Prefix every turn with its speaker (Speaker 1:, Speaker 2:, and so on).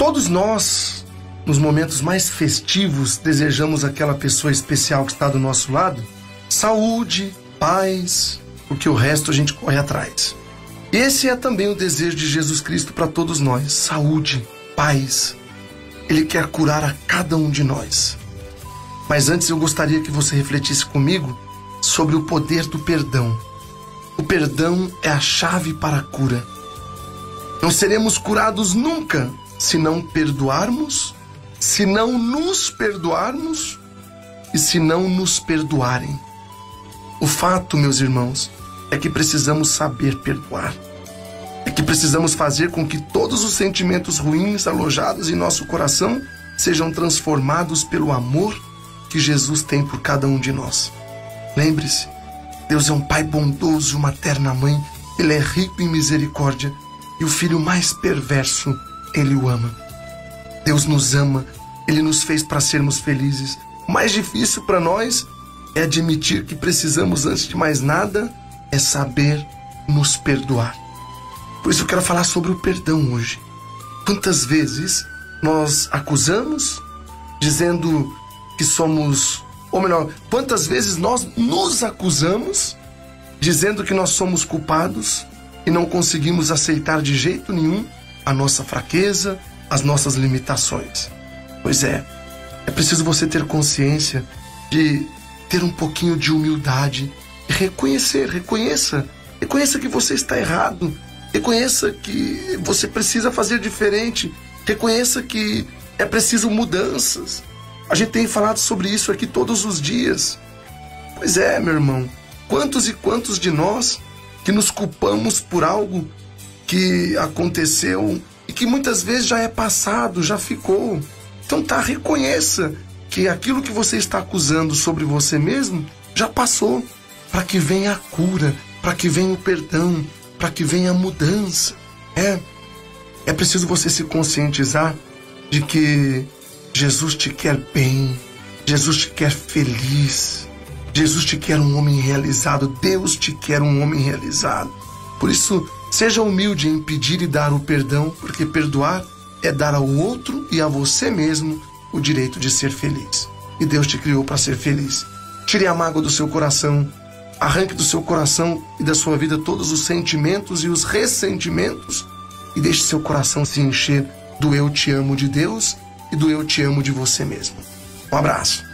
Speaker 1: Todos nós, nos momentos mais festivos, desejamos àquela pessoa especial que está do nosso lado saúde, paz, porque o resto a gente corre atrás. Esse é também o desejo de Jesus Cristo para todos nós: saúde, paz. Ele quer curar a cada um de nós. Mas antes eu gostaria que você refletisse comigo sobre o poder do perdão. O perdão é a chave para a cura. Não seremos curados nunca se não perdoarmos, se não nos perdoarmos e se não nos perdoarem. O fato, meus irmãos, é que precisamos saber perdoar. É que precisamos fazer com que todos os sentimentos ruins alojados em nosso coração sejam transformados pelo amor que Jesus tem por cada um de nós. Lembre-se, Deus é um Pai bondoso, uma terna mãe. Ele é rico em misericórdia e o filho mais perverso, Ele o ama. Deus nos ama, Ele nos fez para sermos felizes. O mais difícil para nós é admitir que precisamos, antes de mais nada, é saber nos perdoar. Por isso eu quero falar sobre o perdão hoje. Quantas vezes nós acusamos, dizendo que somos... Ou melhor, quantas vezes nós nos acusamos, dizendo que nós somos culpados e não conseguimos aceitar de jeito nenhum a nossa fraqueza, as nossas limitações. Pois é preciso você ter consciência de ter um pouquinho de humildade e reconheça que você está errado, reconheça que você precisa fazer diferente, reconheça que é preciso mudanças. A gente tem falado sobre isso aqui todos os dias. Pois é, meu irmão, quantos e quantos de nós que nos culpamos por algo que aconteceu e que muitas vezes já é passado, já ficou. Então reconheça que aquilo que você está acusando sobre você mesmo já passou, para que venha a cura, para que venha o perdão, para que venha a mudança. É preciso você se conscientizar de que Jesus te quer bem, Jesus te quer feliz, Jesus te quer um homem realizado, Deus te quer um homem realizado. Por isso, seja humilde em pedir e dar o perdão, porque perdoar é dar ao outro e a você mesmo o direito de ser feliz. E Deus te criou para ser feliz. Tire a mágoa do seu coração, arranque do seu coração e da sua vida todos os sentimentos e os ressentimentos e deixe seu coração se encher do eu te amo de Deus e do eu te amo de você mesmo. Um abraço.